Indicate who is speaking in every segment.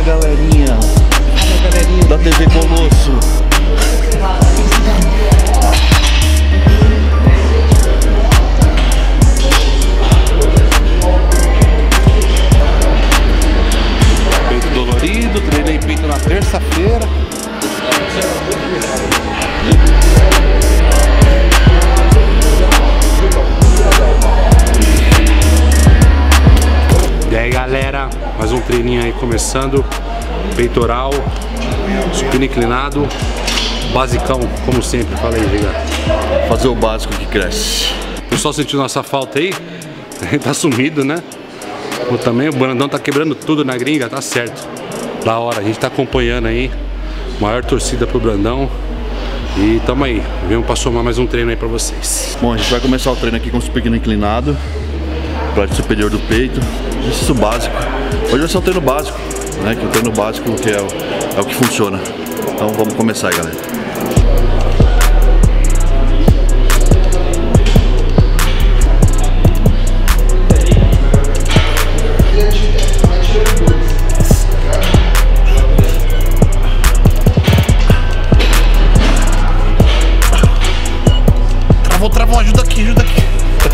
Speaker 1: galerinha da TV Colosso. Peito dolorido, treinei peito na terça-feira.
Speaker 2: E aí galera, mais um treininho aí começando. Peitoral, supino inclinado, basicão, como sempre. Fala aí, Giga.
Speaker 1: Fazer o básico que cresce.
Speaker 2: O pessoal sentiu nossa falta aí? Tá sumido, né? Também o Brandão tá quebrando tudo na gringa, tá certo. Da hora, a gente tá acompanhando aí. Maior torcida pro Brandão. E tamo aí, viemos pra somar mais um treino aí pra vocês.
Speaker 1: Bom, a gente vai começar o treino aqui com o supino inclinado, parte superior do peito, exercício básico. Hoje vai ser um treino básico, né? Que o treino básico que é o que funciona. Então vamos começar aí, galera.
Speaker 2: Travou, ajuda aqui, ajuda aqui.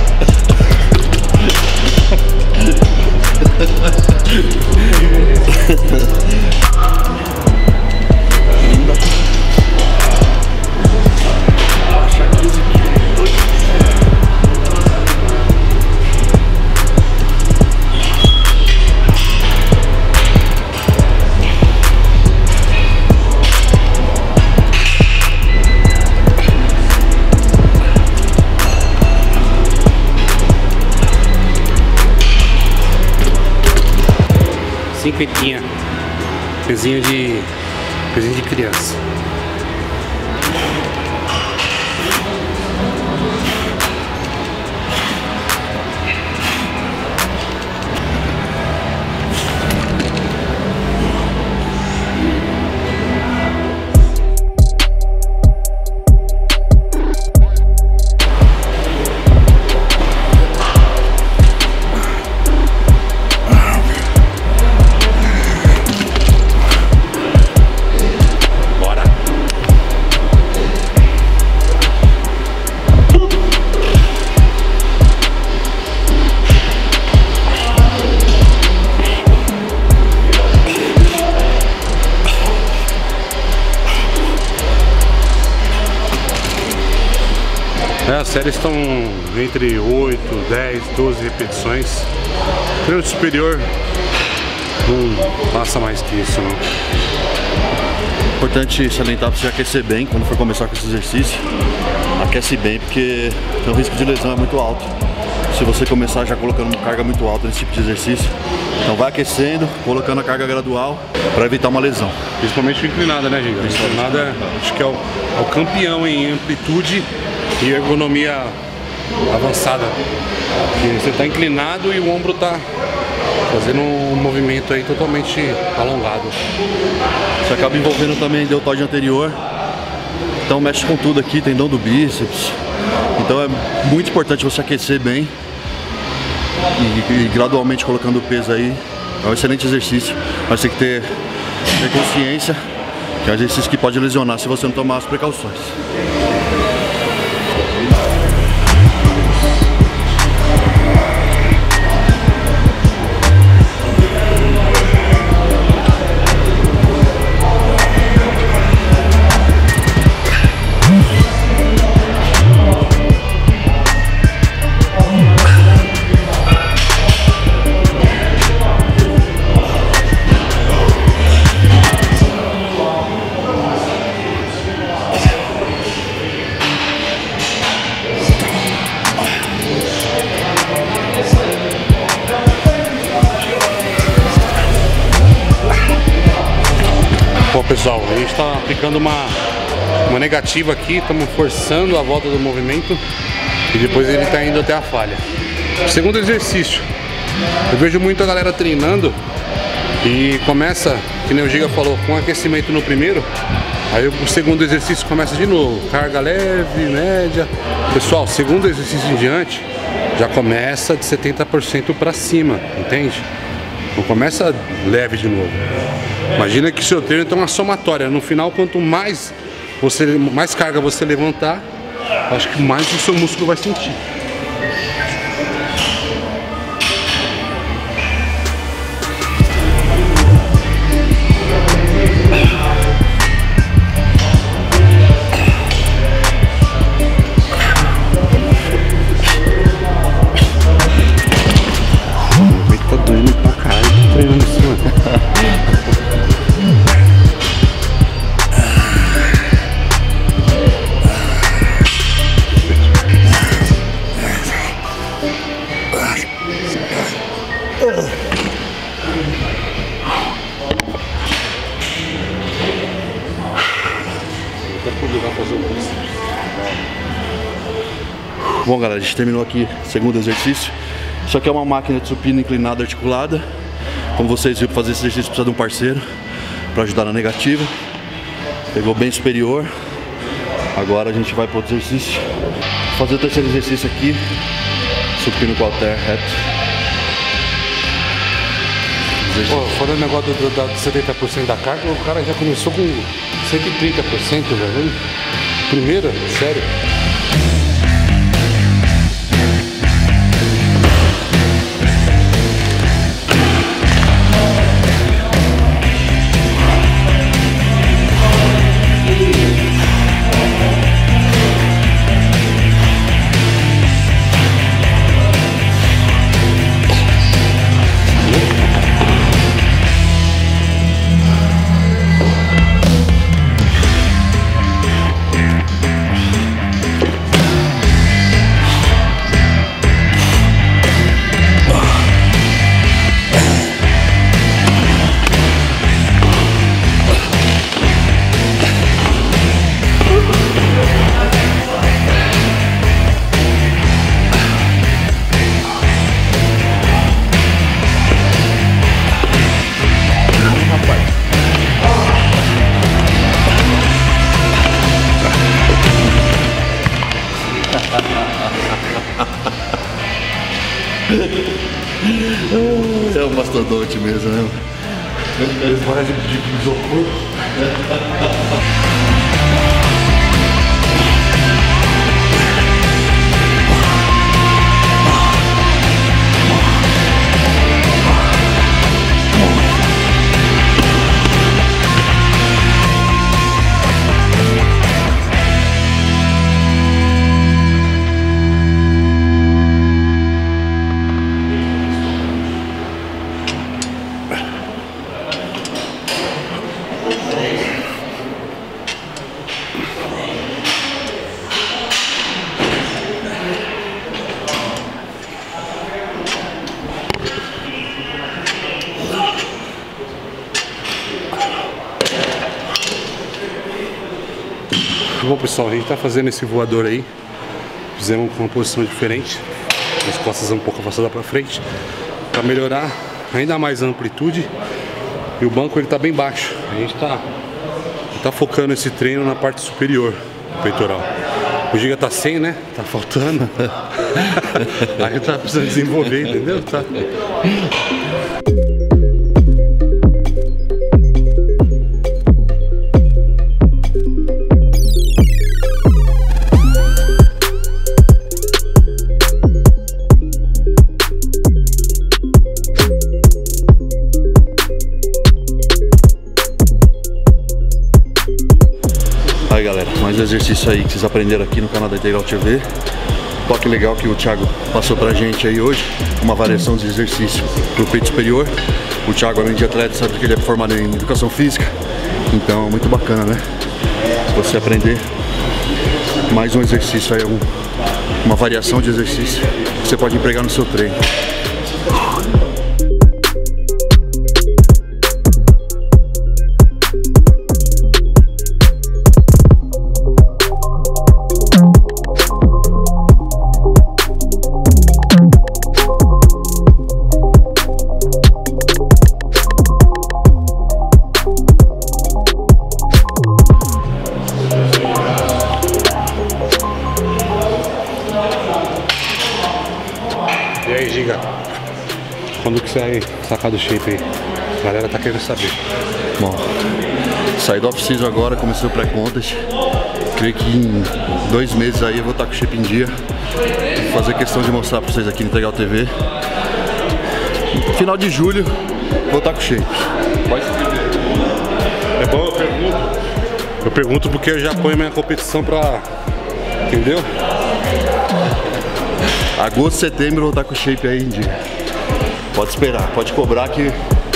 Speaker 2: Cinquentinha, pezinho de criança. As séries estão entre 8, 10, 12 repetições. Treino superior não passa mais que isso, não.
Speaker 1: Importante salientar para você aquecer bem quando for começar com esse exercício. Aquece bem porque o risco de lesão é muito alto se você começar já colocando uma carga muito alta nesse tipo de exercício. Então vai aquecendo, colocando a carga gradual para evitar uma lesão.
Speaker 2: Principalmente inclinada, né, Giga? Inclinada acho que é o campeão em amplitude e ergonomia avançada. Porque você está inclinado e o ombro está fazendo um movimento aí totalmente alongado.
Speaker 1: Você acaba envolvendo também deltoide anterior. Então mexe com tudo aqui, tendão do bíceps. Então é muito importante você aquecer bem e gradualmente colocando o peso aí. É um excelente exercício, mas tem que ter consciência que é um exercício que pode lesionar se você não tomar as precauções.
Speaker 2: Bom, pessoal, a gente está aplicando uma negativa aqui, estamos forçando a volta do movimento e depois ele está indo até a falha. Segundo exercício, eu vejo muita galera treinando e começa, que nem o Giga falou, com aquecimento no primeiro, aí o segundo exercício começa de novo, carga leve, média. Pessoal, segundo exercício em diante, já começa de 70% para cima, entende? Não começa leve de novo. Imagina que seu treino tem uma somatória. No final, quanto mais carga você levantar, acho que mais o seu músculo vai sentir. Tá doendo pra caralho, tô treinando em cima.
Speaker 1: Bom, galera, a gente terminou aqui o segundo exercício. Isso aqui é uma máquina de supino inclinada articulada. Como vocês viram, para fazer esse exercício precisa de um parceiro para ajudar na negativa. Pegou bem superior. Agora a gente vai para outro exercício. Vou fazer o terceiro exercício aqui. Supino com halter reto.
Speaker 2: Falando o negócio do 70% da carga, o cara já começou com 130%, velho. Primeira, sério.
Speaker 1: É um mastodonte mesmo, né?
Speaker 2: Ele parece de isopor. Bom, pessoal, a gente tá fazendo esse voador aí. Fizemos com uma posição diferente, as costas um pouco afastadas para frente, para melhorar ainda mais a amplitude. E o banco ele tá bem baixo. A gente tá focando esse treino na parte superior do peitoral. O giga tá 100, né? Tá faltando. A gente tá precisando desenvolver, entendeu? Tá.
Speaker 1: Aí, galera, mais um exercício aí que vocês aprenderam aqui no canal da Integral TV. Toque legal que o Thiago passou pra gente aí hoje, uma variação de exercício pro peito superior. O Thiago, além de atleta, sabe que ele é formado em educação física, então muito bacana, né? Se você aprender mais um exercício aí, uma variação de exercício que você pode empregar no seu treino.
Speaker 2: quando que você vai sacar do shape aí? A galera tá querendo saber.
Speaker 1: Bom, saí do off-season agora, comecei o pré-contest. Creio que em 2 meses aí eu vou estar com o shape em dia. Vou fazer questão de mostrar pra vocês aqui no Integral TV. Final de julho, vou estar com o shape.
Speaker 2: Pode escrever. É bom, eu pergunto porque eu já ponho minha competição pra... Entendeu?
Speaker 1: Agosto, setembro eu vou estar com o shape aí em dia. Pode esperar, pode cobrar que...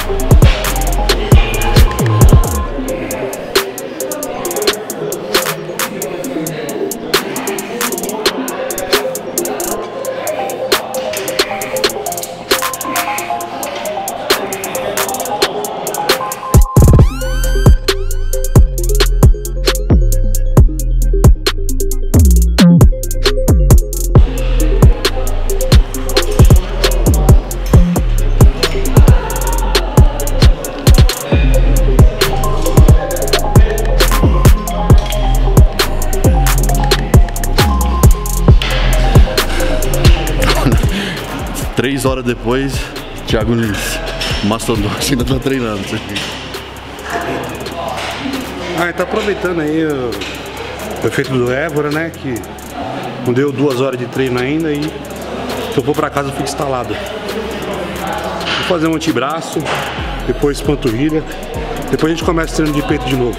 Speaker 1: Três horas depois, Thiago Nunes, mastodonte, ainda tá treinando.
Speaker 2: Ah, tá aproveitando aí o efeito do Évora, né? Que não deu 2 horas de treino ainda e se eu for pra casa eu fico instalado. Vou fazer um antebraço, depois panturrilha, depois a gente começa o treino de peito de novo.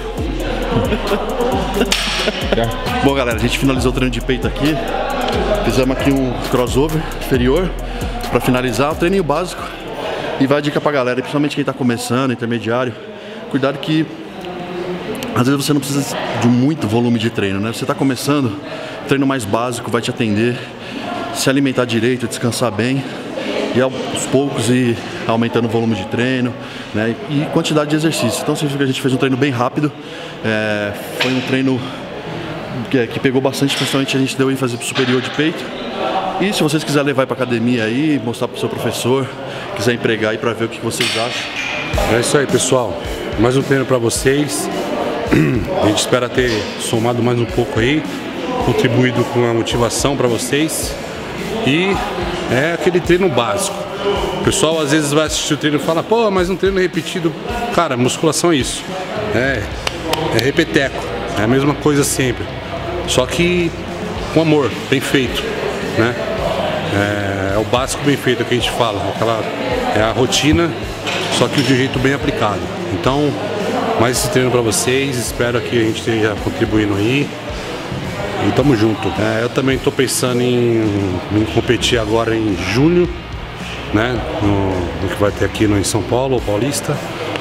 Speaker 1: Bom, galera, a gente finalizou o treino de peito aqui. Fizemos aqui um crossover inferior para finalizar o treininho básico. E vai a dica pra galera, principalmente quem tá começando, intermediário. Cuidado que às vezes você não precisa de muito volume de treino, né? Você tá começando, treino mais básico vai te atender. Se alimentar direito, descansar bem. E aos poucos ir aumentando o volume de treino, né? E quantidade de exercício. Então significa que a gente fez um treino bem rápido. Foi um treino que pegou bastante, principalmente a gente deu ênfase pro superior de peito. E se vocês quiserem levar para academia aí, mostrar pro seu professor, quiser empregar aí para ver o que vocês acham.
Speaker 2: É isso aí, pessoal. Mais um treino para vocês. A gente espera ter somado mais um pouco aí, contribuído com a motivação para vocês. E é aquele treino básico. O pessoal às vezes vai assistir o treino e fala, pô, mas um treino repetido. Cara, musculação é isso. É repeteco. É a mesma coisa sempre. Só que com amor, bem feito, né? É o básico bem feito que a gente fala. É a rotina, só que de um jeito bem aplicado. Então, mais esse treino para vocês. Espero que a gente esteja contribuindo aí. E tamo junto. Eu também tô pensando em competir agora em junho, né? No que vai ter aqui em São Paulo, Paulista.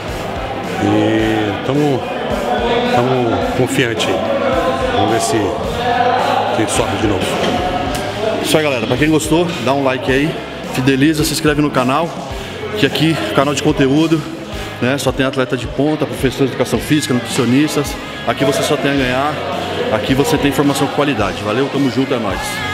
Speaker 2: E tamo confiante aí. Vamos ver se a gente sobe de novo.
Speaker 1: Isso aí, galera. Pra quem gostou, dá um like aí, fideliza, se inscreve no canal. Que aqui, canal de conteúdo, né? Só tem atleta de ponta, professores de educação física, nutricionistas. Aqui você só tem a ganhar. Aqui você tem informação com qualidade. Valeu, tamo junto, é nóis.